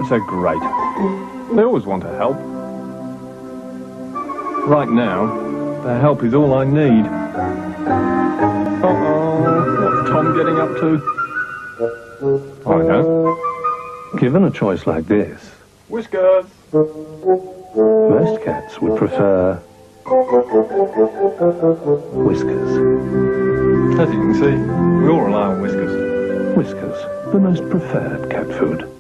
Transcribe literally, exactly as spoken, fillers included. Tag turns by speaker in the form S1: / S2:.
S1: Cats are great. They always want to help. Right now, their help is all I need. Uh-oh, what's Tom getting up to? I know. Given a choice like this, Whiskas! Most cats would prefer Whiskas. As you can see, we all rely on Whiskas. Whiskas, the most preferred cat food.